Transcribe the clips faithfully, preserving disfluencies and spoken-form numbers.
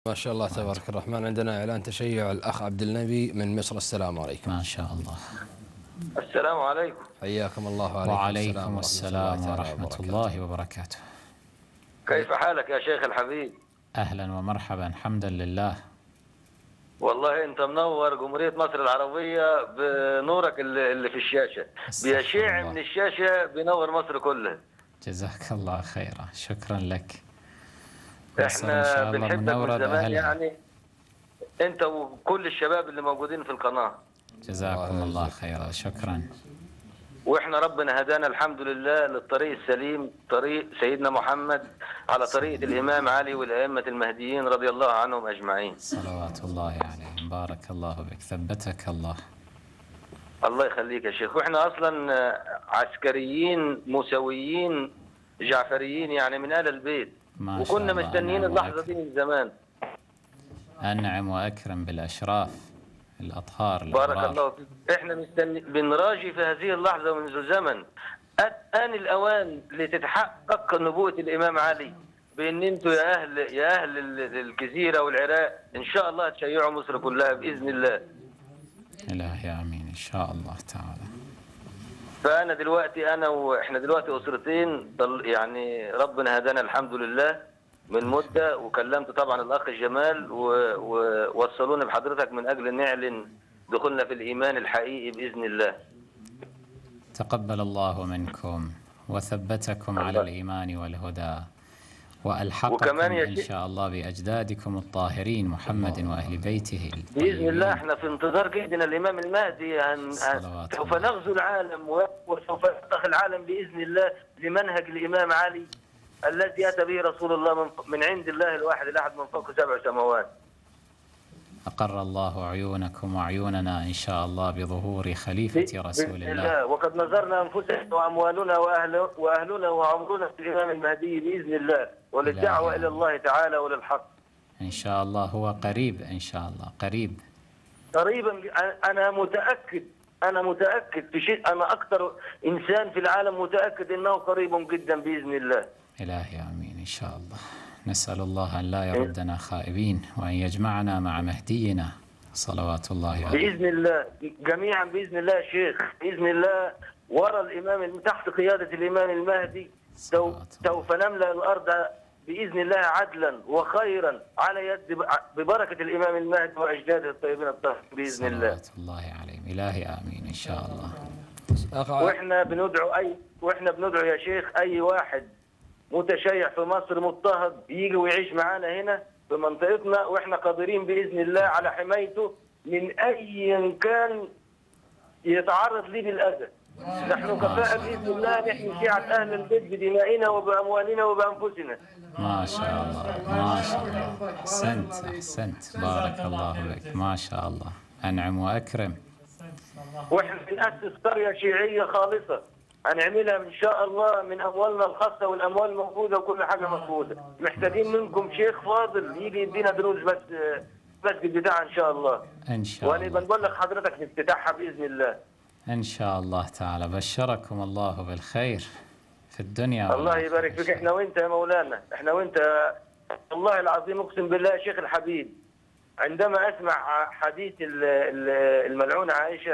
ما شاء الله تبارك الرحمن. عندنا إعلان تشيع الأخ عبد النبي من مصر. السلام عليكم. ما شاء الله. السلام عليكم. حياكم الله. وعليكم, وعليكم السلام ورحمة الله وبركاته. كيف حالك يا شيخ الحبيب؟ أهلا ومرحبا، حمدا لله. والله أنت منور جمهورية مصر العربية بنورك اللي في الشاشة، بيشع من الشاشة بنور مصر كلها. جزاك الله خيرا، شكرا لك. احنا بنحبك من زمان، يعني انت وكل الشباب اللي موجودين في القناة. جزاكم الله خيرا، شكرا. واحنا ربنا هدانا الحمد لله للطريق السليم، طريق سيدنا محمد، على طريقة الإمام علي والأئمة المهديين رضي الله عنهم أجمعين. صلوات الله عليهم. بارك الله بك، ثبتك الله. الله يخليك يا شيخ. واحنا أصلا عسكريين موسويين جعفريين، يعني من آل البيت، وكنا مستنيين اللحظة دي من زمان. أنعم وأكرم بالأشراف الأطهار الأبرار. بارك الله فيك. احنا مستني بنراجي في هذه اللحظة منذ زمن. آن الأوان لتتحقق نبوة الإمام علي، بأن انتوا يا أهل يا أهل الجزيرة والعراق إن شاء الله تشيعوا مصر كلها بإذن الله. إلهي آمين إن شاء الله تعالى. فأنا دلوقتي أنا وإحنا دلوقتي أسرتين، يعني ربنا هدانا الحمد لله من مدة، وكلمت طبعا الأخ جمال ووصلوني بحضرتك من أجل نعلن دخولنا في الإيمان الحقيقي بإذن الله. تقبل الله منكم وثبتكم الله على الإيمان والهدى، وألحقكم إن شاء الله بأجدادكم الطاهرين محمد وأهل بيته بإذن الله. احنا في انتظار جدنا الإمام المهدي. هن... سوف نغزو العالم وسوف يفتح العالم بإذن الله لمنهج الإمام علي الذي أتى به رسول الله من, من عند الله الواحد الأحد من فوق سبع سماوات. أقر الله عيونكم وعيوننا إن شاء الله بظهور خليفة رسول الله. الله. وقد نظرنا أنفسنا وأموالنا وأهل وأهلنا وعمرنا في الإمام المهدي بإذن الله، وللدعوة إلى الله تعالى وللحق إن شاء الله. هو قريب إن شاء الله، قريب قريبا. أنا متأكد أنا متأكد في شيء، أنا أكثر إنسان في العالم متأكد أنه قريب جدا بإذن الله. إلهي آمين إن شاء الله. نسأل الله أن لا يردنا خائبين، وأن يجمعنا مع مهدينا صلوات الله عليه بإذن الله جميعا بإذن الله يا شيخ. بإذن الله وراء الإمام تحت قيادة الإمام المهدي سوف نملأ الأرض بإذن الله عدلا وخيرا على يد ببركة الإمام المهدي وأجداده الطيبين الطاهرين بإذن الله. صلوات الله عليهم. إلهي آمين إن شاء الله. وإحنا بندعو أي وإحنا بندعو يا شيخ أي واحد متشيع في مصر مضطهد يجي ويعيش معانا هنا في منطقتنا، واحنا قادرين باذن الله على حمايته من اي كان يتعرض ليه بالاذى. نحن كفاءة باذن الله نحمي شيعة اهل البيت بدمائنا وباموالنا وبانفسنا. ما شاء الله ما شاء الله. احسنت احسنت، بارك الله بك. ما شاء الله، انعم واكرم. واحنا بنأسس قرية شيعية خالصة هنعملها ان شاء الله من اموالنا الخاصه، والاموال الموجوده وكل حاجه موجوده. محتاجين منكم شيخ فاضل يجي يدينا دروس بس مسجد بتاعها ان شاء الله. ان شاء الله. وانا بنقول لك حضرتك في افتتاحها باذن الله. ان شاء الله تعالى. بشركم الله بالخير في الدنيا. الله يبارك فيك. احنا وانت يا مولانا، احنا وانت والله العظيم اقسم بالله يا شيخ الحبيب، عندما اسمع حديث الملعونه عائشه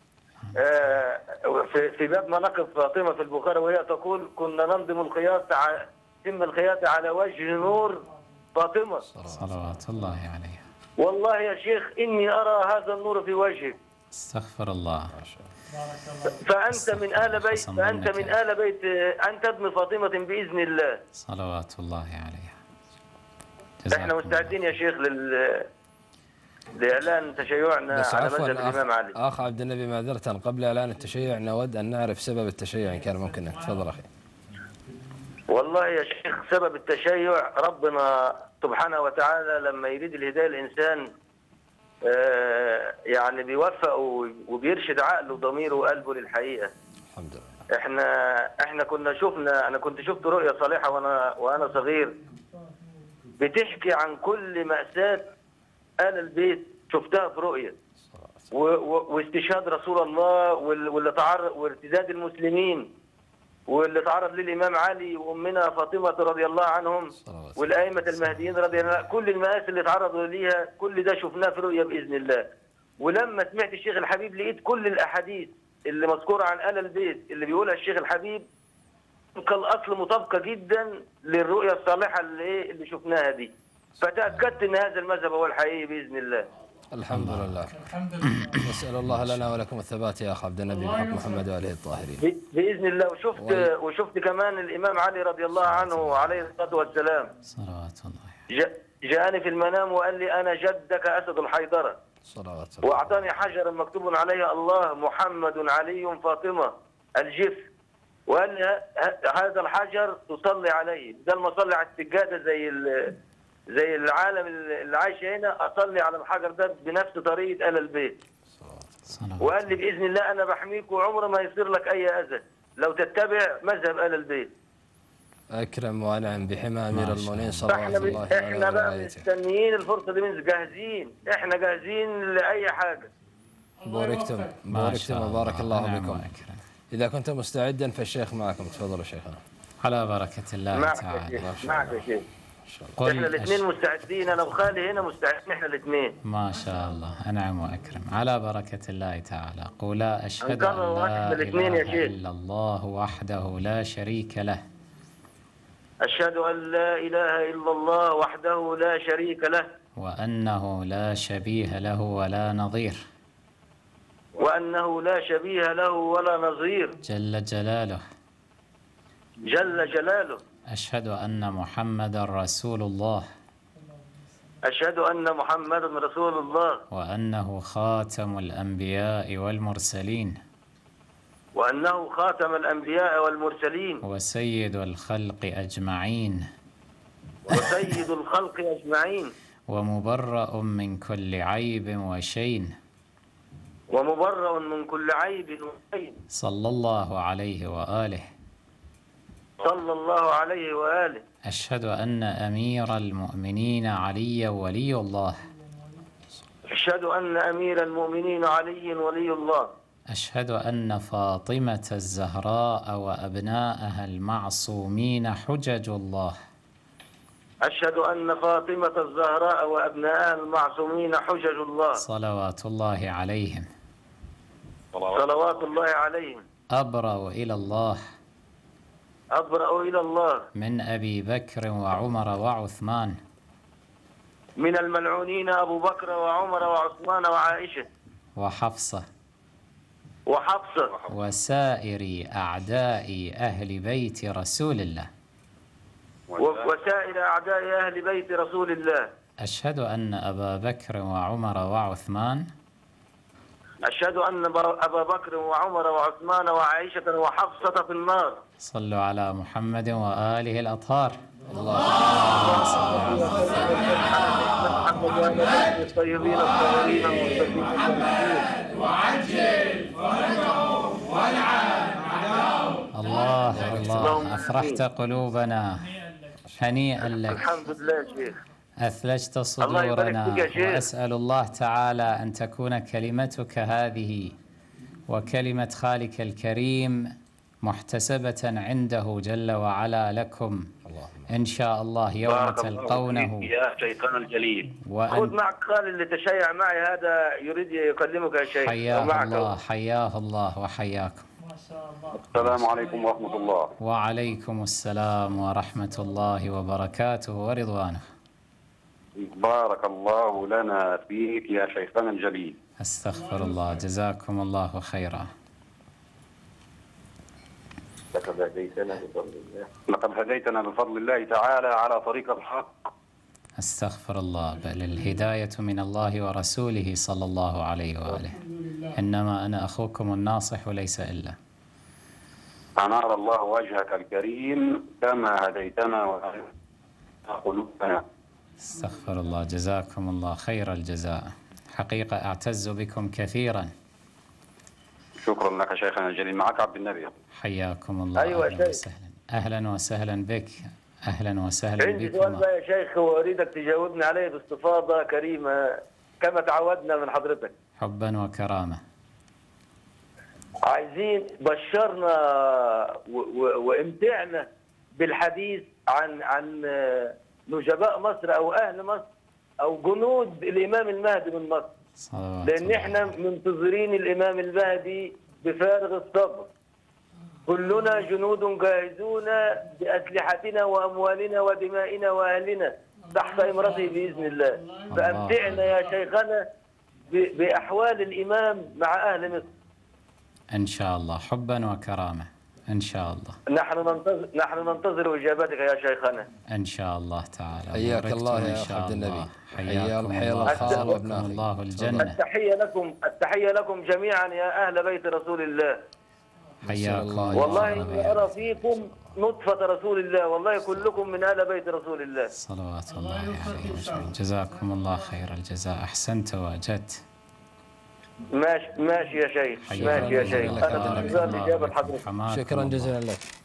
في باب مناقب فاطمة في البخاري وهي تقول كنا ننظم الخياط تم الخياطة على وجه نور فاطمة صلوات الله عليها. والله يا شيخ إني أرى هذا النور في وجهك. استغفر الله. فأنت من آل بيت فأنت من آل بيت أنت ابن فاطمة بإذن الله. صلوات الله عليها. احنا مستعدين يا شيخ لل لإعلان تشيعنا على مذهب الإمام علي. أخ عبد النبي معذرة، قبل إعلان التشيع نود أن نعرف سبب التشيع إن كان ممكن. تفضل أخي. والله يا شيخ سبب التشيع ربنا سبحانه وتعالى لما يريد الهداية الإنسان آه يعني بيوفق وبيرشد عقله وضميره وقلبه للحقيقة. الحمد لله. احنا احنا كنا شفنا أنا كنت شفت رؤية صالحة وأنا وأنا صغير بتحكي عن كل مأساة آل البيت، شفتها في رؤية واستشهاد رسول الله واللي تعرض وارتداد المسلمين واللي تعرض للإمام علي وأمنا فاطمة رضي الله عنهم والأئمة المهديين رضي الله عنهم، كل المآسي اللي تعرضوا ليها كل ده شفناه في رؤية بإذن الله. ولما سمعت الشيخ الحبيب لقيت كل الأحاديث اللي مذكورة عن آل البيت اللي بيقولها الشيخ الحبيب كالأصل مطابقة جدا للرؤية الصالحة اللي اللي شفناها دي، فتأكدت أن هذا المذهب هو الحقيقي بإذن الله. الحمد لله. الحمد لله. نسأل الله لنا ولكم الثبات يا أخ عبد النبي بحق محمد وآله الطاهرين. بإذن الله. وشفت وال... وشفت كمان الإمام علي رضي الله عنه عليه الصلاة والسلام. صلوات الله. جاء... جاءني في المنام وقال لي أنا جدك أسد الحيدرة. صلوات الله. وأعطاني حجرا مكتوب عليه الله محمد علي فاطمة الجف، وقال لي هذا الحجر تصلي عليه بدل ما أصلي على السجادة زي ال... زي العالم اللي عايش هنا، اصلي على الحجر ده بنفس طريقه آل البيت. وقال لي باذن الله انا بحميك وعمره ما يصير لك اي اذى لو تتبع مذهب آل البيت. اكرم وانعم بحمى امير المؤمنين صلى الله عليه وسلم. احنا بقى مستنيين الفرصه دي، من جاهزين، احنا جاهزين لاي حاجه. بوركتم بوركتم وبارك الله بكم. اذا كنت مستعدا فالشيخ معكم، تفضلوا شيخنا. على بركه الله تعالى. معك يا شيخ. احنا الاثنين مستعدين، انا وخالي هنا مستعدين احنا الاثنين. ما شاء الله، انعم واكرم. على بركه الله تعالى. قولا اشهد ان لا اله الا الله وحده لا شريك له. اشهد ان لا اله الا الله وحده لا شريك له. وانه لا شبيه له ولا نظير. وانه لا شبيه له ولا نظير. جل جلاله. جل جلاله. أشهد أن محمدا رسول الله. أشهد أن محمدا رسول الله. وأنه خاتم الأنبياء والمرسلين. وأنه خاتم الأنبياء والمرسلين. وسيد الخلق أجمعين. وسيد الخلق أجمعين. ومبرأ من كل عيب وشين. ومبرأ من كل عيب وشين. صلى الله عليه وآله. صلى الله عليه وآله. أشهد أن أمير المؤمنين علي ولي الله. أشهد أن أمير المؤمنين علي ولي الله. أشهد أن فاطمة الزهراء وأبناءها المعصومين حجج الله. أشهد أن فاطمة الزهراء وأبناءها المعصومين حجج الله. صلوات الله عليهم. صلوات الله عليهم. أبرأ إلى الله. أبرأ إلى الله من أبي بكر وعمر وعثمان. من الملعونين أبو بكر وعمر وعثمان وعائشة وحفصة. وحفصة. وسائر أعداء أهل بيت رسول الله. وسائر أعداء أهل بيت رسول الله. أشهد أن أبا بكر وعمر وعثمان. أشهد أن أبا بكر وعمر وعثمان وعائشة وحفصة في النار. صلوا على محمد وآله الأطهار. اللهم صل على محمد الطيبين الطاهرين المرسلين وعجل فرجهم والعن أعداءهم. الله الله، أفرحت قلوبنا، هنيئا لك. الحمد لله يا شيخ. أثلجت صدورنا، وأسأل الله تعالى أن تكون كلمتك هذه وكلمة خالك الكريم محتسبة عنده جل وعلا لكم إن شاء الله يوم تلقونه. يا شيخنا الجليل. وأن... خذ معك خالي اللي تشيع معي، هذا يريد يكلمك يا شيخ. حياه الله حياه الله وحياكم. السلام عليكم ورحمة الله. وعليكم السلام ورحمة الله وبركاته ورضوانه. بارك الله لنا فيك يا شيخنا الجليل. استغفر الله، جزاكم الله خيرا. لقد هديتنا بفضل الله لقد هديتنا بفضل الله تعالى على طريق الحق. استغفر الله، بل الهداية من الله ورسوله صلى الله عليه وآله. إنما أنا أخوكم الناصح وليس إلا. أنار الله وجهك الكريم كما هديتنا وأهديت قلوبنا. استغفر الله، جزاكم الله خير الجزاء. حقيقة أعتز بكم كثيرا. شكرا لك شيخنا الجليل. معك عبد النبي. حياكم الله. أيوة أهلا وسهلا. أهلا وسهلا بك. أهلا وسهلا عندي بكم. سؤال بقى يا شيخ وأريدك تجاوبني عليه باستفاضة كريمة كما تعودنا من حضرتك. حبا وكرامة. عايزين بشرنا وامتعنا بالحديث عن عن نجباء مصر او اهل مصر او جنود الامام المهدي من مصر، لان احنا منتظرين الامام المهدي بفارغ الصبر. كلنا جنود جاهزون باسلحتنا واموالنا ودمائنا واهلنا تحت امرته باذن الله. فامتعنا يا شيخنا باحوال الامام مع اهل مصر ان شاء الله، حبا وكرامه ان شاء الله. نحن ننتظر نحن ننتظر اجابتك يا شيخنا ان شاء الله تعالى. حياك الله يا عبد النبي، حياكم الله خال وابناء الله الجنه. التحيه لكم التحيه لكم جميعا يا اهل بيت رسول الله. حياكم الله. والله اني ارى فيكم نطفه رسول الله، والله كلكم من اهل بيت رسول الله صلوات الله عليه. جزاكم الله خير الجزاء، احسنت واجدت. ماشي ماشي يا شيخ، ماشي يا شيخ. انا بنتظر اجابه حضرتك. شكرا جزيلا لك.